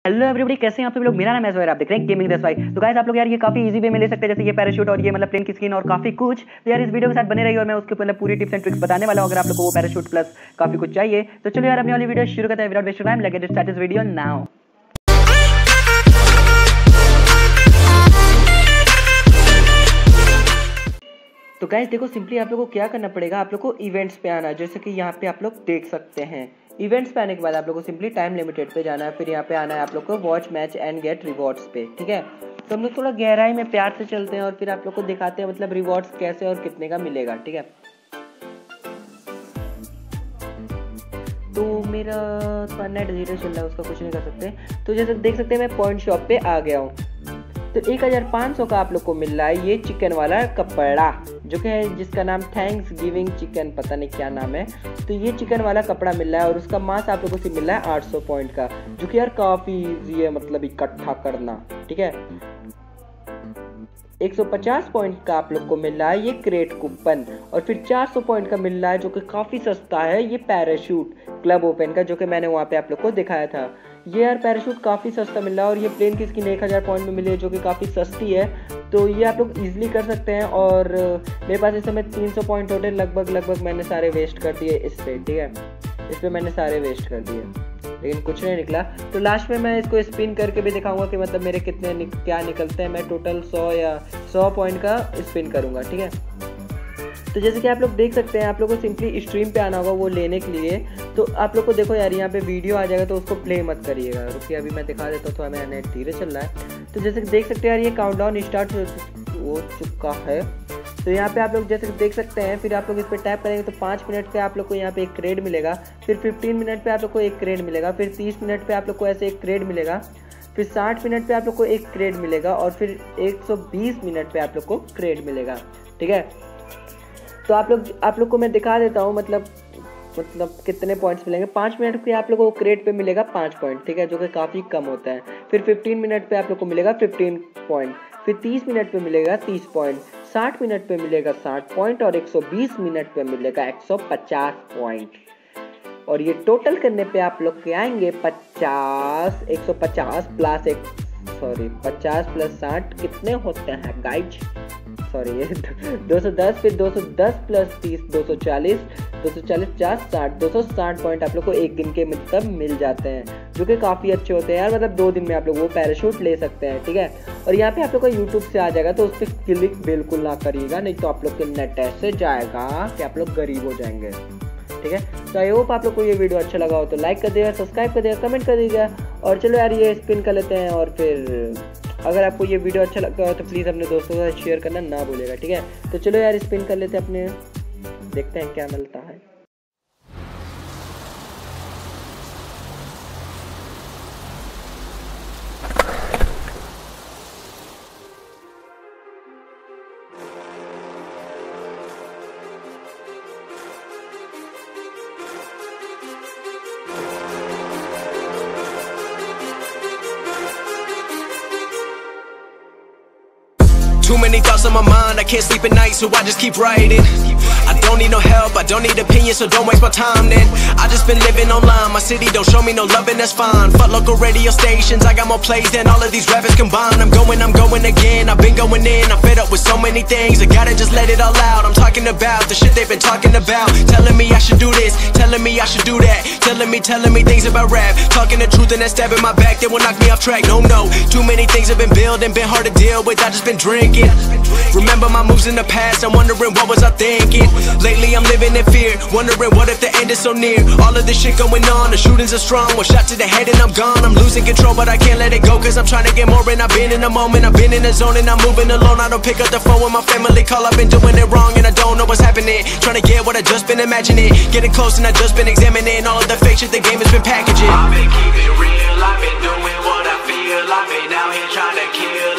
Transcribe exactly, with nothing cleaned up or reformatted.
Hello everybody, कैसे हैं आप सभी लोग। मेरा नाम है सोहेल, आप देख रहे हैं गेमिंग दसवाई। तो गाइस आप लोग यार ये काफी इजी वे में ले सकते हैं, जैसे ये पैराशूट और ये मतलब प्लेन की स्किन और काफी कुछ। तो यार इस वीडियो के साथ बने रहिए और मैं उसके मतलब पूरी टिप्स एंड ट्रिक्स बताने वाला हूं। अगर आप लोग को वो पैराशूट प्लस काफी कुछ चाहिए तो चलो यार अपनी वाली वीडियो शुरू करते हैं without wasting time. Let's start this video now. तो गाइस देखो, सिंपली आप लोगों को क्या करना पड़ेगा, आप लोग को इवेंट्स पे आना है, जैसे कि यहाँ पे आप लोग देख सकते हैं। इवेंट्स पे आने के बाद आप लोग को सिंपली टाइम लिमिटेड पे जाना है, फिर यहाँ पे आना है आप लोग को watch match and get rewards पे, ठीक है। तो हम लोग थोड़ा गहराई में प्यार से चलते हैं और फिर आप लोग को दिखाते हैं मतलब रिवॉर्ड्स कैसे और कितने का मिलेगा, ठीक है। तो मेरा थोड़ा नेट धीरे चल रहा है, उसका कुछ नहीं कर सकते। तो जैसे देख सकते हैं मैं पॉइंट शॉप पे आ गया हूँ। तो एक हज़ार पाँच सौ का आप लोग को मिल रहा है ये चिकन वाला कपड़ा, जो कि है जिसका नाम थैंक्स गिविंग चिकन, पता नहीं क्या नाम है। तो ये चिकन वाला कपड़ा मिल रहा है और उसका मास आप लोगों से मिल रहा है आठ सौ पॉइंट का, जो कि यार काफ़ी इजी है मतलब इकट्ठा करना, ठीक है। एक सौ पचास पॉइंट का आप लोग को मिल रहा है ये क्रेट कूपन, और फिर चार सौ पॉइंट का मिल रहा है जो कि काफ़ी सस्ता है ये पैराशूट क्लब ओपन का, जो कि मैंने वहाँ पे आप लोग को दिखाया था। ये यार पैराशूट काफ़ी सस्ता मिल रहा है और ये प्लेन की स्किन एक हज़ार पॉइंट में मिली है, जो कि काफ़ी सस्ती है। तो ये आप लोग इजीली कर सकते हैं। और मेरे पास इस समय तीन सौ पॉइंट होते लगभग लगभग मैंने सारे वेस्ट कर दिए इस पर, ठीक है। इस पर मैंने सारे वेस्ट कर दिए, लेकिन कुछ नहीं निकला। तो लास्ट में मैं इसको स्पिन करके भी दिखाऊंगा कि मतलब मेरे कितने निक, क्या निकलते हैं। मैं टोटल सौ या सौ पॉइंट का स्पिन करूंगा, ठीक है। तो जैसे कि आप लोग देख सकते हैं, आप लोग को सिंपली स्ट्रीम पे आना होगा वो लेने के लिए। तो आप लोग को देखो यार यहाँ पे वीडियो आ जाएगा, तो उसको प्ले मत करिएगा। रुकिए अभी मैं दिखा देता हूँ, थोड़ा मेरा नेट धीरे चल रहा है। तो जैसे कि देख सकते हैं यार ये काउंटडाउन स्टार्ट हो चुका है। तो यहाँ पे आप लोग जैसे देख सकते हैं, फिर आप लोग इस पर टैप करेंगे तो पाँच मिनट पे आप लोग को यहाँ पे एक क्रेड मिलेगा, फिर पंद्रह मिनट पे आप लोग को एक क्रेड मिलेगा, फिर तीस मिनट पे आप लोग को ऐसे एक क्रेड मिलेगा, फिर साठ मिनट पे आप लोग को एक क्रेड मिलेगा, और फिर एक सौ बीस मिनट पे आप लोग को क्रेड मिलेगा, ठीक है। तो आप लोग आप लोग को मैं दिखा देता हूँ मतलब मतलब कितने पॉइंट्स मिलेंगे। पाँच मिनट पे आप लोगों को क्रेड पे मिलेगा पाँच पॉइंट, ठीक है, जो कि काफ़ी कम होता है। फिर पंद्रह मिनट पे आप लोग को मिलेगा पंद्रह पॉइंट, फिर तीस मिनट पे मिलेगा तीस पॉइंट, साठ मिनट पे मिलेगा साठ पॉइंट, और एक सौ बीस मिनट पे मिलेगा एक सौ पचास पॉइंट। और ये टोटल करने पे आप लोग के आएंगे पचास, एक सौ पचास प्लस एक सॉरी पचास प्लस साठ कितने होते हैं गाइज, सॉरी ये दो सौ दस, फिर दो सौ दस प्लस तीस दो सौ चालीस, दो सौ चालीस पचास साठ, दो सौ साठ पॉइंट आप लोग को एक दिन के मतलब मिल जाते हैं, जो कि काफ़ी अच्छे होते हैं यार। मतलब दो दिन में आप लोग वो पैराशूट ले सकते हैं, ठीक है। और यहाँ पे आप लोग का यूट्यूब से आ जाएगा, तो उस पर क्लिक बिल्कुल ना करिएगा, नहीं तो आप लोग के नेट ऐसे जाएगा कि आप लोग गरीब हो जाएंगे, ठीक है। तो आई होप आप लोग को ये वीडियो अच्छा लगा हो तो लाइक कर देगा, सब्सक्राइब कर देगा, कमेंट कर देगा। और चलो यार ये स्पिन कर लेते हैं, और फिर अगर आपको ये वीडियो अच्छा लगता हो तो प्लीज़ अपने दोस्तों के साथ शेयर करना ना भूलेगा, ठीक है। तो चलो यार स्पिन कर लेते हैं अपने, देखते हैं क्या मिलता है। Too many thoughts on my mind, I can't sleep at night, so I just keep writing. I don't need no help, I don't need opinions, so don't waste my time then. I just been living online, my city don't show me no love and that's fine. Fuck local radio stations, I got more plays than all of these rappers combined. I'm going, I'm going again, I've been going in, I'm fed up with so many things, I gotta just let it all out. I'm talking about the shit they've been talking about, telling me I should do this, telling me I should do that, telling me, telling me things about rap, talking the truth and that stab in my back, they will knock me off track. No, no, too many things have been building, been hard to deal with, I just been drinking. Remember my moves in the past, I'm wondering what was I thinking. Lately I'm living in fear, wondering what if the end is so near. All of this shit going on, the shootings are strong, one shot to the head and I'm gone. I'm losing control but I can't let it go, cause I'm trying to get more, and I've been in the moment, I've been in the zone, and I'm moving alone. I don't pick up the phone when my family call, I've been doing it wrong and I don't know what's happening. Trying to get what I just been imagining, getting close and I just been examining all of the fake shit the game has been packaging. I've been keeping real, I've been doing what I feel, I've been out here trying to kill